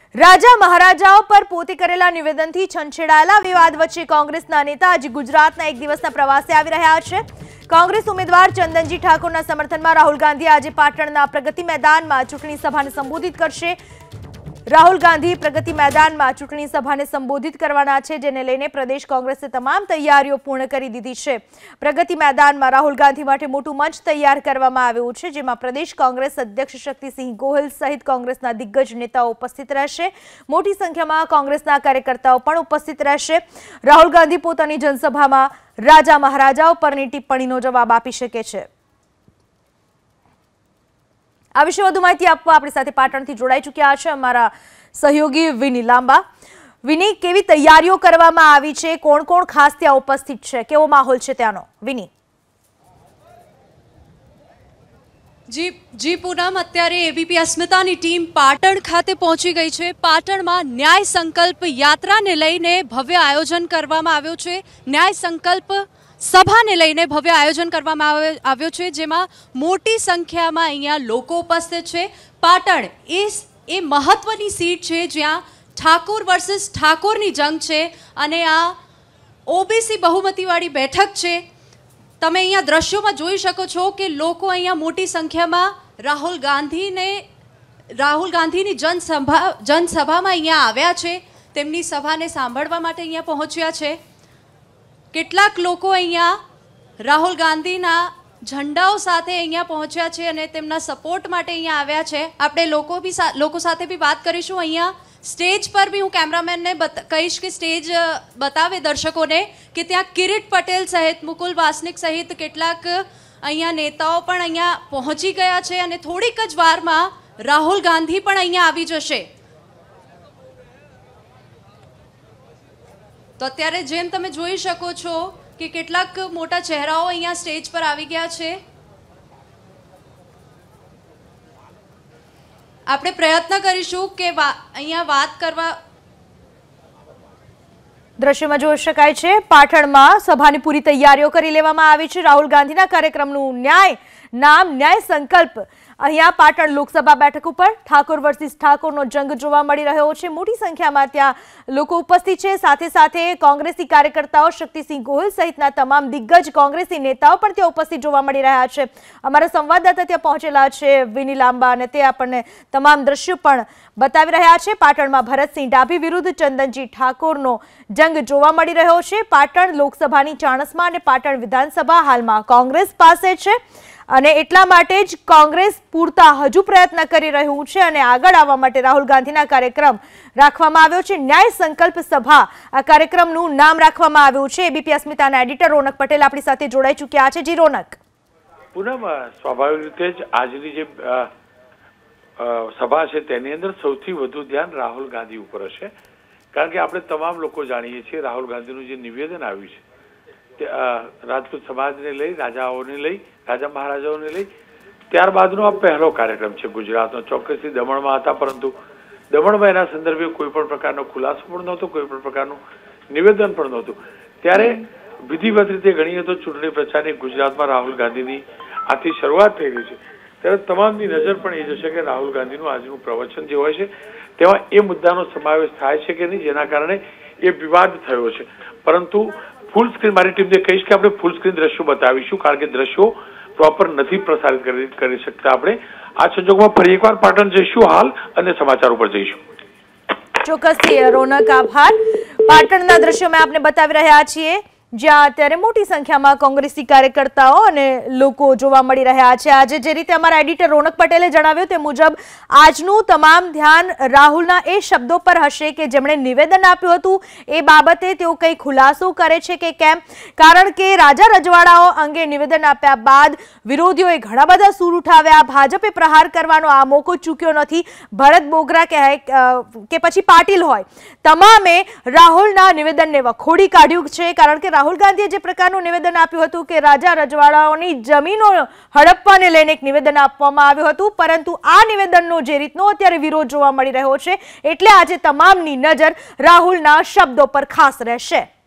राजा महाराजाओं पर पोते करेला निवेदनथी छंछेड़ाયેલા विवाद वच्चे कांग्रेसना नेता आज गुजरातना एक दिवसना प्रवासे આવી રહ્યા છે। कांग्रेस उम्मीदवार चंदनजी ठाकोरना समर्थનમાં राहुल गांधी आज पाटणना प्रगति मैदाનમાં चूंटणी सभाने संबोधित करशे। राहुल गांधी प्रगति मैदाનમાં चूंटणी सभाने संबोधित करवाना छे, जेने लईने प्रदेश कांग्रेसे तमाम तैयारीओ पूर्ण करी दीधी छे। प्रगति मैदाનમાં राहुल गांधी माटे मोटुं मंच तैयार करवामां आव्युं छे, जेमां प्रदेश कांग्रेस अध्यक्ष शक्तिसिंह गोहिल सहित कांग्रेसना दिग्गज नेताओ उपस्थित रहेशे। मोटी संख्यामां कांग्रेसना कार्यकर्ताओ पण उपस्थित रहेशे। राहुल गांधी पोतानी जनसभामां राजा महाराजाओ पરની ટિપ્પણીનો જવાબ આપી શકે છે। આ વિશે વધુ માહિતી આપવા આપણી સાથે પાટણથી જોડાઈ ચૂક્યા છે અમારા સહયોગી વિની લાંબા। વિની, કેવી તૈયારીઓ કરવામાં આવી છે? કોણ કોણ ખાસ ત્યાં ઉપસ્થિત છે? કેવો માહોલ છે ત્યાંનો? વિની। जी पूनम, अत्यारे एबीपी अस्मितानी टीम पाटण खाते पहोंची गई है। पाटणमां न्याय संकल्प यात्रा ने लईने भव्य आयोजन करवामां आव्युं छे। न्याय संकल्प सभा ने लईने भव्य आयोजन करवामां आव्युं छे, जेमां मोटी संख्यामां अहींया लोको उपस्थित छे। पाटण ए महत्वनी सीट छे ज्यां ठाकोर वर्सेस ठाकोरनी जंग छे अने आ ओबीसी बहुमतीवाળી બેઠક છે। તમે અહીંયા દ્રશ્યોમાં જોઈ શકો છો કે લોકો અહીંયા મોટી સંખ્યામાં રાહુલ ગાંધીની જનસભામાં અહીંયા આવ્યા છે। તેમની સભાને સાંભળવા માટે અહીંયા પહોંચ્યા છે। કેટલાક લોકો અહીંયા રાહુલ ગાંધીના ઝંડાઓ સાથે અહીંયા પહોંચ્યા છે અને તેમના સપોર્ટ માટે અહીંયા આવ્યા છે। આપણે લોકો સાથે બી વાત કરીશું। અહીંયા स्टेज पर भी हूँ कैमरामेन ने कहीश कि स्टेज बतावे दर्शकों ने कि त्या किरीट पटेल सहित मुकुल वासनिक सहित केटलाक अहींया नेताओं पण अहींया पहोंची गया छे अने थोड़ीक ज वारमां राहुल गांधी पण अहींया आवी जशे। तो अत्यारे जेम तमे जोई शको छो कि केटलाक मोटा चेहराओ अहींया स्टेज पर आवी गया छे। આપણે પ્રયત્ન કરીશું કે અહીંયા વાત કરવા। દ્રશ્યમાં જોઈ શકાય છે પાટણમાં સભાની પૂરી તૈયારીઓ કરી લેવામાં આવી છે। રાહુલ ગાંધીના કાર્યક્રમનું ન્યાય સંકલ્પ અહીંયા પાટણ લોકસભા બેઠક ઉપર ઠાકોર વર્સિસ ઠાકોરનો જંગ જોવા મળી રહ્યો છે। મોટી સંખ્યામાં ત્યાં લોકો ઉપસ્થિત છે। સાથે સાથે કોંગ્રેસી કાર્યકર્તાઓ શક્તિસિંહ ગોહિલ સહિતના તમામ દિગ્ગજ કોંગ્રેસી નેતાઓ પણ ત્યાં ઉપસ્થિત જોવા મળી રહ્યા છે। અમારા સંવાદદાતા ત્યાં પહોંચેલા છે વિની લાંબા અને તે આપણને તમામ દ્રશ્યો પણ બતાવી રહ્યા છે। પાટણમાં ભરતસિંહ ડાભી વિરુદ્ધ ચંદનજી ઠાકોરનો જંગ જોવા મળી રહ્યો છે। પાટણ લોકસભાની ચાણસ્મા અને પાટણ વિધાનસભા હાલમાં કોંગ્રેસ પાસે છે અને એટલા માટે જ કોંગ્રેસ પૂરતા હજુ પ્રયત્ન કરી રહ્યું છે અને આગળ આવવા માટે રાહુલ ગાંધીના કાર્યક્રમ રાખવામાં આવ્યો છે। ન્યાય સંકલ્પ સભા આ કાર્યક્રમનું નામ રાખવામાં આવ્યું છે। એબીપી અસ્મિતાના એડિટર રોનક પટેલ આપણી સાથે જોડાઈ ચૂક્યા છે। જી રોનક। પૂનમ, સ્વાભાવિક રીતે જ આજની જે સભા છે તેની અંદર સૌથી વધુ ધ્યાન રાહુલ ગાંધી ઉપર હશે, કારણ કે આપણે તમામ લોકો જાણીએ છીએ રાહુલ ગાંધીનું જે નિવેદન આવ્યું છે રાજપૂત સમાજને લઈ, રાજાઓને લઈ, રાજા મહારાજાઓને લઈ, ત્યારબાદનો આ પહેલો કાર્યક્રમ છે ગુજરાતનો। ચોક્કસથી દમણમાં હતા, પરંતુ દમણમાં એના સંદર્ભે કોઈ પણ પ્રકારનો ખુલાસો પણ નહોતો, કોઈ પણ પ્રકારનું નિવેદન પણ નહોતું। ત્યારે વિધિવત રીતે ગણીએ તો ચૂંટણી પ્રચારની ગુજરાતમાં રાહુલ ગાંધીની આથી શરૂઆત થઈ રહી છે। ત્યારે તમામની નજર પણ એ જશે કે રાહુલ ગાંધીનું આજનું પ્રવચન જે હોય છે તેમાં એ મુદ્દાનો સમાવેશ થાય છે કે નહીં, જેના કારણે એ વિવાદ થયો છે। પરંતુ ફૂલ સ્ક્રીન મારી ટીમને કહીશ કે આપણે ફૂલ સ્ક્રીન દ્રશ્યો બતાવીશું, કારણ કે દ્રશ્યો પ્રોપર નથી પ્રસારિત કરી શકતા। આપણે આ સંજોગોમાં ફરી એકવાર પાટણ જઈશું હાલ અને સમાચાર ઉપર જઈશું। ચોક્કસથી રોનક, આભાર। પાટણના દ્રશ્યો મેં આપને બતાવી રહ્યા છીએ, જ્યાં અત્યારે મોટી સંખ્યામાં કોંગ્રેસી કાર્યકર્તાઓ અને લોકો જોવા મળી રહ્યા છે। આજે જે રીતે અમારા એડિટર રોનક પટેલે જણાવ્યું તે મુજબ આજનું તમામ ધ્યાન રાહુલના એ શબ્દો પર હશે કે જેમણે નિવેદન આપ્યું હતું એ બાબતે તેઓ કંઈ ખુલાસો કરે છે કે કેમ, કારણ કે રાજા રજવાડાઓ અંગે નિવેદન આપ્યા બાદ વિરોધીઓએ ઘણા બધા સૂર ઉઠાવ્યા। ભાજપે પ્રહાર કરવાનો આ મોકો ચૂક્યો નથી। ભરત બોગરા કે પછી પાટીલ હોય, તમામે રાહુલના નિવેદનને વખોડી કાઢ્યું છે, કારણ કે રાहुल गांधीए जे प्रकारનું નિવેદન આપ્યું હતું કે રાજા રજવાડાઓની જમીનો હડપવાને લઈને એક નિવેદન આપવામાં આવ્યું હતું, પરંતુ આ નિવેદનનો જે રીતનો અત્યારે વિરોધ જોવા મળી રહ્યો છે એટલે આજે તમામની નજર રાહુલના શબ્દો પર ખાસ રહેશે।